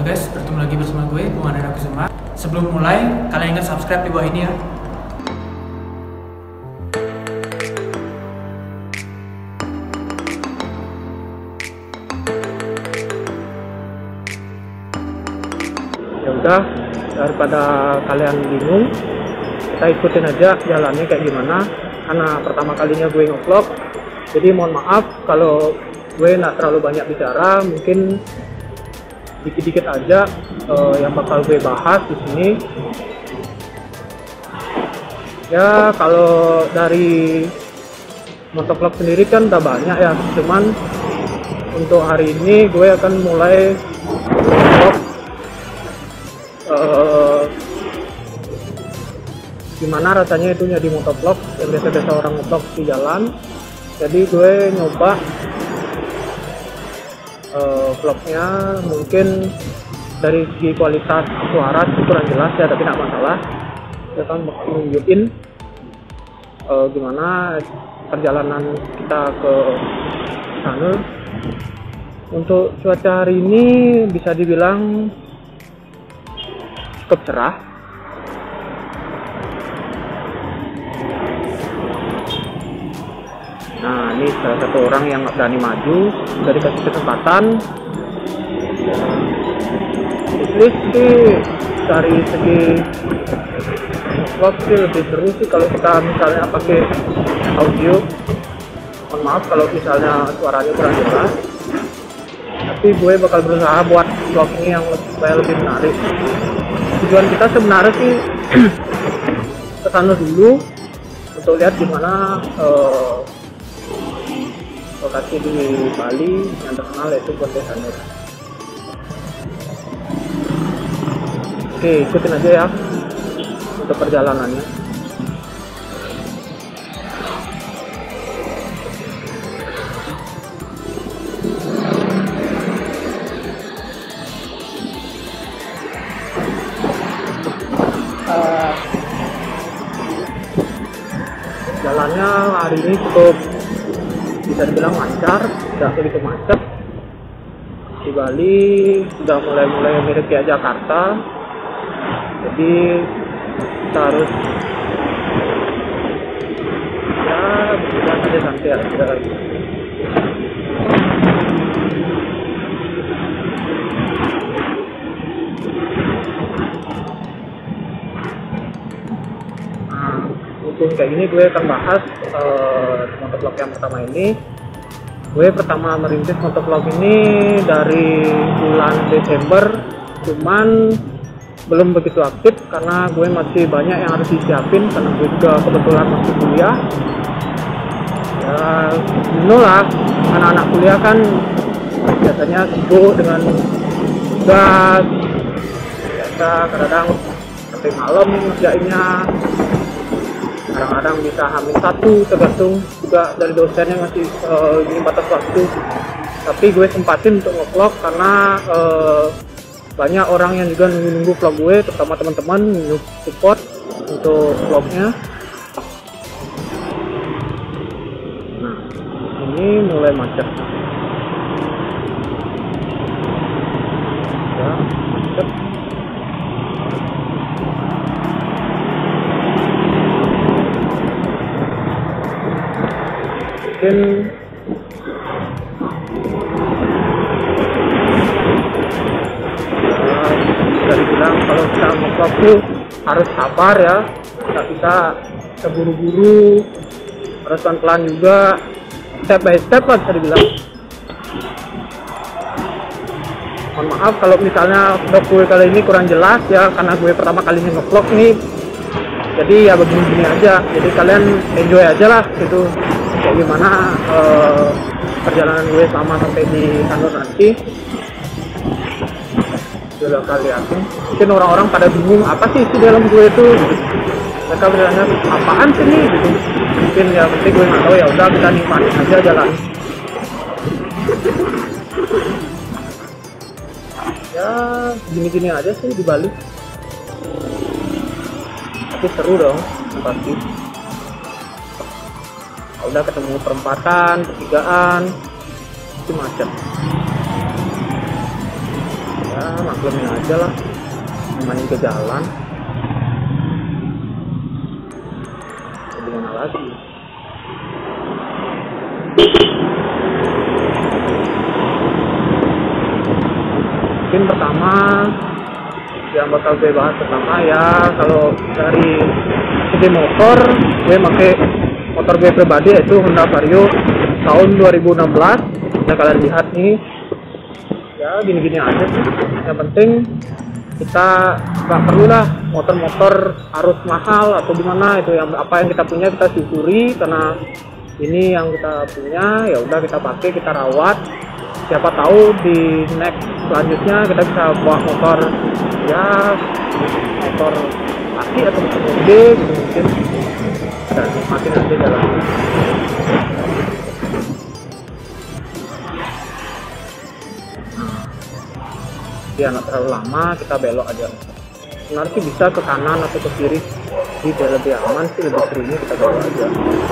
guys, bertemu lagi bersama gue, Muhammad Kusuma. Sebelum mulai, kalian ingat subscribe di bawah ini ya. Ya udah, daripada kalian bingung, kita ikutin aja jalannya kayak gimana. Karena pertama kalinya gue nge-vlog, jadi mohon maaf kalau gue nggak terlalu banyak bicara, mungkin dikit-dikit aja yang bakal gue bahas di sini. Ya kalau dari motovlog sendiri kan udah banyak ya, cuman untuk hari ini gue akan mulai vlog gimana rasanya itu jadi motovlog yang biasa-biasa orang vlog di jalan. Jadi gue nyoba vlognya mungkin dari segi kualitas suara kurang jelas ya, tapi tidak masalah. Kita akan menunjukin gimana perjalanan kita ke sana. Untuk cuaca hari ini bisa dibilang cukup cerah. Nah, ini salah satu orang yang nggak berani maju, udah dikasih kesempatan. At least sih dari segi vlog sih lebih seru sih kalau kita misalnya pakai audio. Mohon maaf kalau misalnya suaranya kurang jelas, tapi gue bakal berusaha buat vlog ini yang supaya lebih menarik. Tujuan kita sebenarnya sih ke sana dulu untuk lihat gimana lokasi di Bali yang terkenal yaitu Ponte Sanur. Oke, ikutin aja ya untuk perjalanannya. Jalannya hari ini cukup bisa dibilang lancar, tidak begitu macet. Di Bali sudah mulai mirip kayak Jakarta, jadi kita harus ya berjalan aja santai aja. Mungkin kayak gini gue akan bahas motovlog yang pertama ini. Gue pertama merintis motovlog ini dari bulan Desember, cuman belum begitu aktif karena gue masih banyak yang harus disiapin karena gue juga kebetulan masih kuliah. Ya, lah anak-anak kuliah kan biasanya sibuk dengan tugas, biasa kadang-kadang sampai malam ngerjainnya. Kadang-kadang bisa H-1, tergantung juga dari dosen yang masih ini batas waktu. Tapi gue sempatin untuk nge-vlog karena banyak orang yang juga nunggu vlog gue, terutama teman-teman support untuk vlognya. Nah, ini mulai macet. Ya, macet. Mungkin bisa dibilang kalau kita nge-vlog tuh harus sabar ya, nggak bisa terburu-buru, harus pelan-pelan juga, step by step lah bisa dibilang. Mohon maaf kalau misalnya vlog gue kali ini kurang jelas ya, karena gue pertama kali nge-vlog nih, jadi ya begini-begini aja. Jadi kalian enjoy aja lah gitu, kayak gimana perjalanan gue selama sampai di Sanur nanti. Sudah kali yakin mungkin orang-orang pada bingung apa sih isi dalam gue itu, mereka bertanya apaan sih nih gitu. Mungkin ya penting gue nggak tahu, ya udah kita nikmatin aja jalan. Ya gini-gini aja sih di Bali, tapi seru dong pasti. Udah ketemu perempatan, pertigaan, itu macet. ya maklumin aja lah, namanya ke jalan, gimana lagi. Mungkin pertama yang bakal gue bahas pertama ya, kalau dari segi motor, gue pakai motor gue pribadi yaitu Honda Vario tahun 2016. Nah kalian lihat nih, ya gini-gini aja sih. Yang penting kita nggak perlu lah motor-motor harus mahal atau gimana, itu yang apa yang kita punya kita syukuri, karena ini yang kita punya ya udah kita pakai, kita rawat. Siapa tahu di next selanjutnya kita bisa bawa motor, ya motor kaki atau motor gede gitu mungkin, dan makin aja jalan. Ya nggak terlalu lama, kita belok aja. Sebenarnya sih bisa ke kanan atau ke kiri, jadi lebih aman sih, lebih serunya kita belok aja.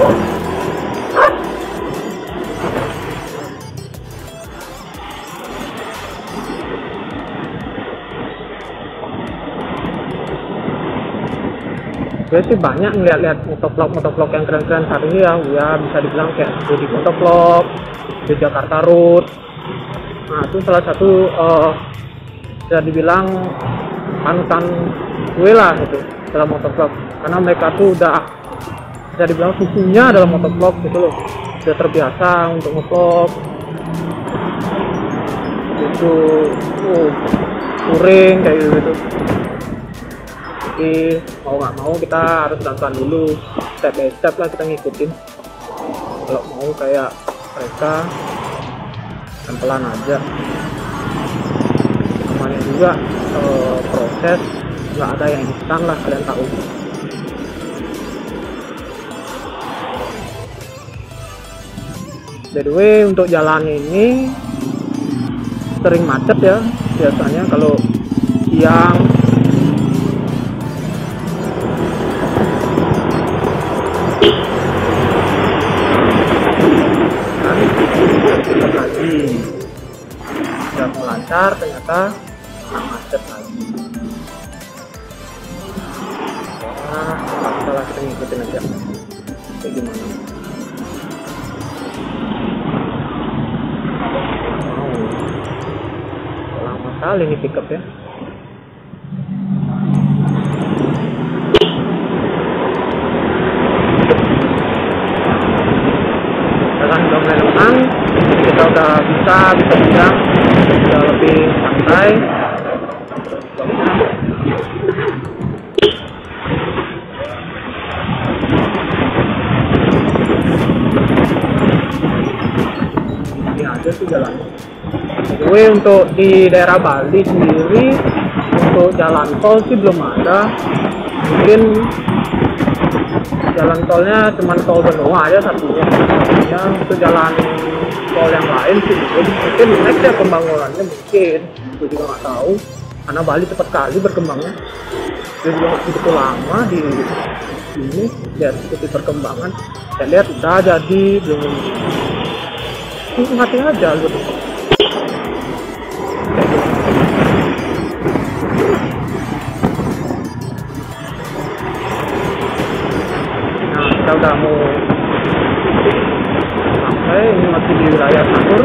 Gue sih banyak ngeliat-liat motovlog yang keren-keren saat ini ya, bisa dibilang kayak Budi Motovlog, di Jakarta Road. Nah itu salah satu bisa dibilang panutan gue lah gitu dalam motovlog, karena mereka tuh udah bisa dibilang sukunya dalam motovlog gitu loh, udah terbiasa untuk ngevlog itu, touring kayak gitu. Jadi mau nggak mau kita harus pelan-pelan dulu, step by step lah kita ngikutin. Kalau mau kayak mereka pelan-pelan aja. Namanya juga proses, nggak ada yang instan lah, kalian tahu. By the way, untuk jalan ini sering macet ya biasanya kalau siang. Udah mau lancar, ternyata macet lagi. Wah, salah, kita ngikutin aja kayak gimana. Lama kali nih pickup ya. Kita udah bisa bilang udah lebih santai. Ini aja sih jalan. Gue untuk di daerah Bali sendiri untuk jalan tol sih belum ada. Mungkin jalan tolnya cuma tol Benoa aja satunya. Ya untuk jalan tol yang lain sih mungkin next ya pembangunannya, mungkin gue juga nggak tahu, karena Bali cepat kali berkembangnya. Dia juga begitu lama di sini, lihat ikuti perkembangan. Saya lihat udah jadi belum, mati aja gitu. Nah kita udah mau sampai, ini masih di wilayah Sanur.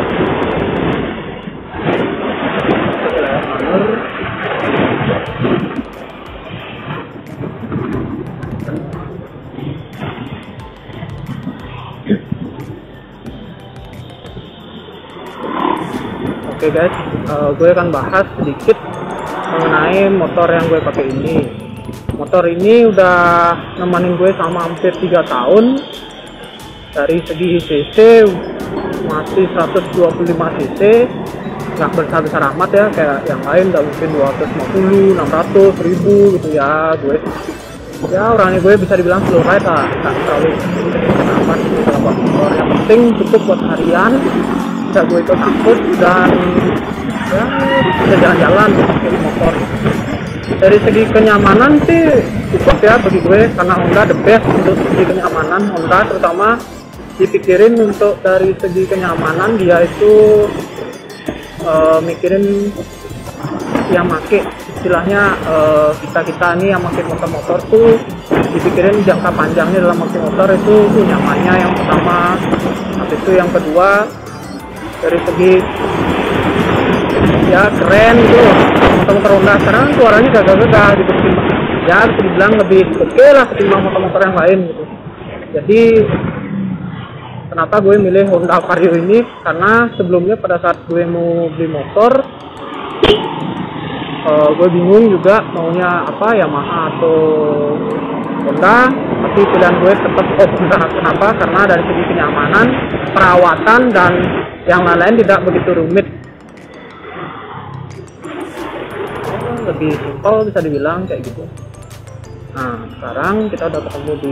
Oke guys, gue akan bahas sedikit mengenai motor yang gue pakai ini. Motor ini udah nemenin gue sama hampir 3 tahun. Dari segi cc masih 125 cc, nggak besar-besar amat ya kayak yang lain, nggak mungkin 250, 600, 1000 gitu ya. Gue ya orangnya gue bisa dibilang slow ride lah, nggak terlalu amat gitu dalam motor. Yang penting cukup buat harian, bisa gue ikut angkut dan ya bisa jalan-jalan pakai motor. Dari segi kenyamanan sih cukup ya bagi gue, karena Honda the best untuk segi kenyamanan. Honda terutama dipikirin untuk dari segi kenyamanan, dia itu mikirin yang make istilahnya kita nih yang make motor tuh dipikirin jangka panjangnya dalam make motor itu nyamannya yang pertama. Habis itu yang kedua dari segi ya keren gitu motor-motor Honda sekarang suaranya gagah-gagah gitu, ya bisa dibilang lebih oke lah ketimbang motor-motor yang lain gitu. Jadi kenapa gue milih Honda Vario ini, karena sebelumnya pada saat gue mau beli motor gue bingung juga maunya apa, Yamaha atau Honda, tapi pilihan gue tetap Honda. Kenapa? Karena dari segi kenyamanan, perawatan, dan yang lain-lain tidak begitu rumit, lebih simpel bisa dibilang kayak gitu. Nah sekarang kita udah ketemu di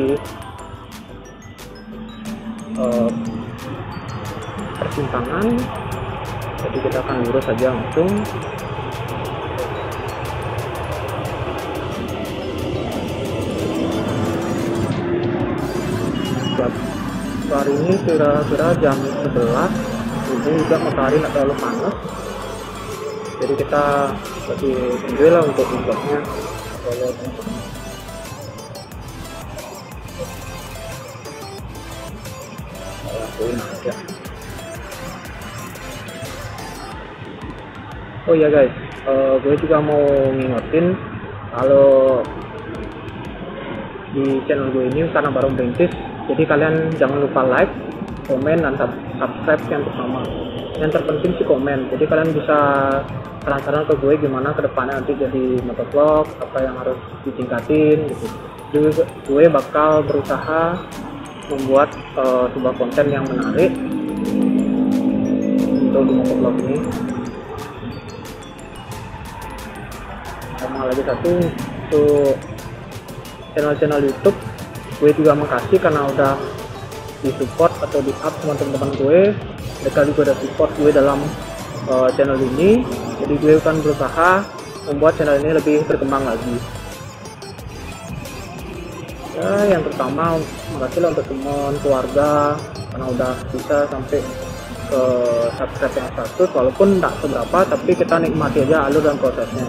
persimpangan, jadi kita akan lurus saja langsung. Hari ini kira-kira jam 11, ini juga matahari nggak terlalu panas, jadi kita lebih enjoy lah untuk vlognya. Oh ya guys, gue juga mau ngingetin kalau di channel gue ini karena baru merintis, jadi kalian jangan lupa like, komen, dan subscribe yang pertama. Yang terpenting sih komen, jadi kalian bisa saran-saran ke gue gimana kedepannya nanti jadi motovlog, apa yang harus ditingkatin gitu. Jadi gue bakal berusaha membuat sebuah konten yang menarik untuk di motovlog ini. Sama lagi satu, untuk channel-channel YouTube gue juga makasih karena udah disupport atau di up sama teman-teman gue. Mereka juga udah support gue dalam channel ini, jadi gue akan berusaha membuat channel ini lebih berkembang lagi. Ya yang pertama makasih lah untuk teman keluarga karena udah bisa sampai ke subscribe yang 100, walaupun tak seberapa, tapi kita nikmati aja alur dan prosesnya.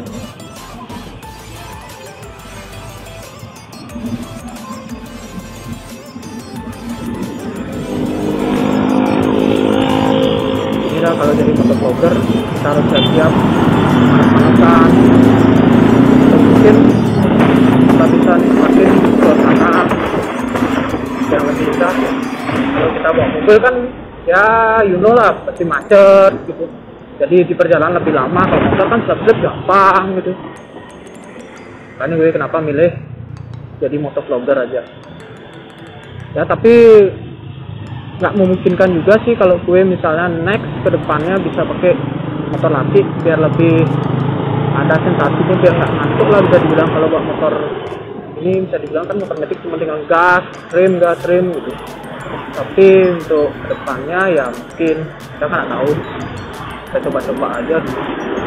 Kalau jadi motovlogger kita harus siap-siap panas-panasan, mungkin kita bisa nikmatin suasana yang lebih indah. Kalau kita bawa mobil kan ya you know lah pasti macet gitu, jadi di perjalanan lebih lama. Kalau motor kan slip gampang gitu. Karena gue kenapa milih jadi motovlogger aja ya, tapi nggak memungkinkan juga sih kalau gue misalnya next kedepannya bisa pakai motor latih biar lebih ada sensasinya, biar nggak ngantuk lah bisa dibilang. Kalau buat motor ini bisa dibilang kan motor metik cuma tinggal gas rem gitu, tapi untuk kedepannya ya mungkin kita kan nggak tahu, kita coba-coba aja dulu.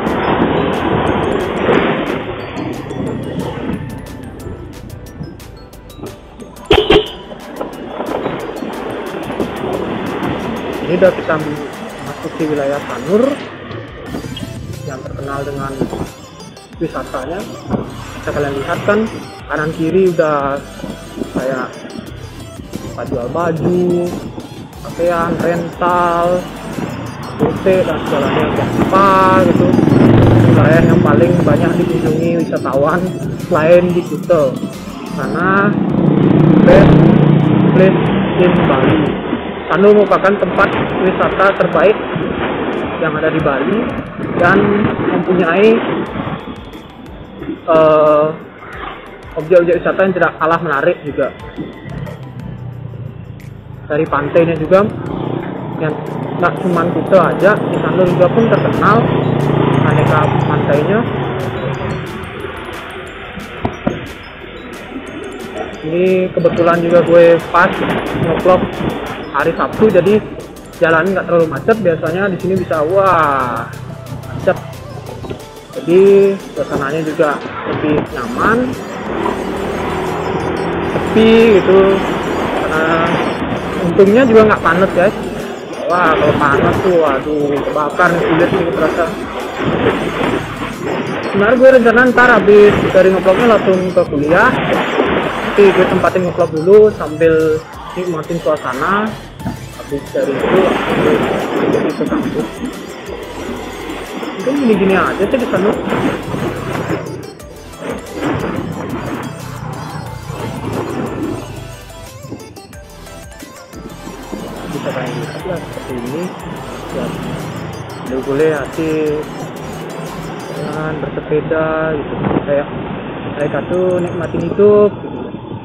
Ini udah kita memasuki wilayah Sanur yang terkenal dengan wisatanya. Bisa kalian lihat kan kanan kiri udah kayak tempat jual baju, pakaian, rental, OT, dan segalanya, spa gitu. Wilayah yang paling banyak dikunjungi wisatawan selain di Kuta, karena best place in Bali. Sanur merupakan tempat wisata terbaik yang ada di Bali dan mempunyai objek-objek wisata yang tidak kalah menarik juga. Dari pantainya juga yang nggak cuma Kuta aja, di Sanur juga pun terkenal aneka pantainya. Ini kebetulan juga gue pas nge-vlog hari Sabtu, jadi jalan nggak terlalu macet. Biasanya di sini bisa wah macet, jadi suasananya juga lebih nyaman, sepi gitu. Karena untungnya juga nggak panas guys. Wah kalau panas tuh waduh kebakar nih kulit nih terasa. sebenarnya gue rencana ntar habis dari ngevlognya langsung ke kuliah, tapi gue tempatin ngevlog dulu sambil nikmatin suasana. Habis dari itu langsung ke kampus. Mungkin gini-gini aja sih di sana. Bisa kayak gitu lah, seperti ini ya. Udah boleh asik jalan bersepeda gitu, kayak mereka tuh nikmatin hidup gitu.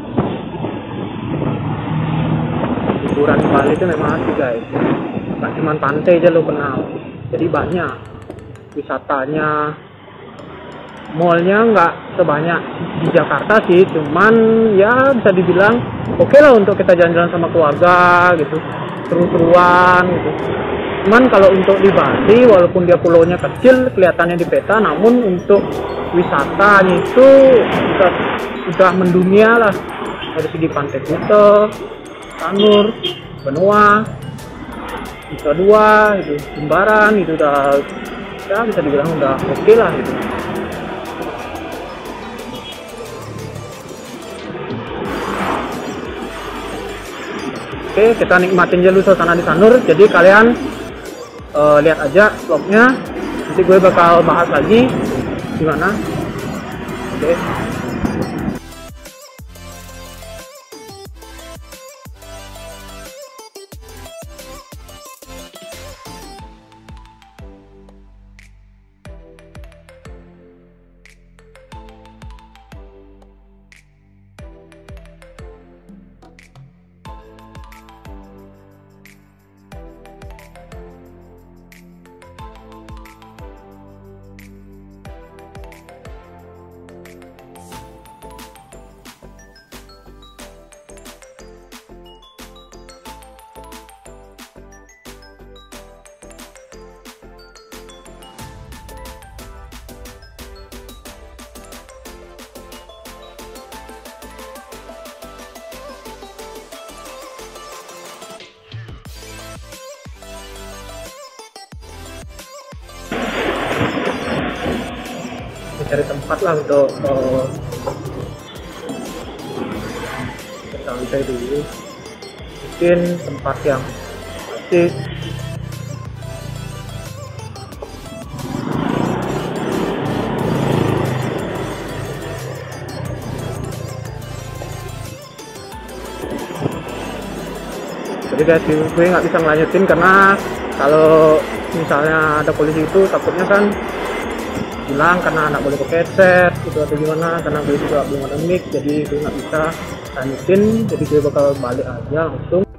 Liburan di Bali itu memang asik guys, gak cuma pantai aja lo kenal, jadi banyak wisatanya. Mallnya nggak sebanyak di Jakarta sih, cuman ya bisa dibilang oke lah untuk kita jalan-jalan sama keluarga gitu, seru-seruan gitu. Cuman kalau untuk di Bali, walaupun dia pulaunya kecil kelihatannya di peta, namun untuk wisatanya itu udah mendunia lah, dari segi Pantai Kuta, Sanur, Benua, Nusa Dua, itu Jimbaran, itu udah ya bisa dibilang udah oke lah gitu. Oke, kita nikmatin dulu suasana di Sanur. Jadi kalian lihat aja vlognya. Nanti gue bakal bahas lagi gimana. Oke. Cari tempat lah untuk bersantai dulu, bikin tempat yang asik. Jadi guys, gue nggak bisa ngelanjutin karena kalau misalnya ada polisi itu takutnya kan bilang karena anak boleh pakai headset gitu atau gimana, karena gue juga belum ada mic, jadi gue nggak bisa lanjutin. Jadi gue bakal balik aja langsung.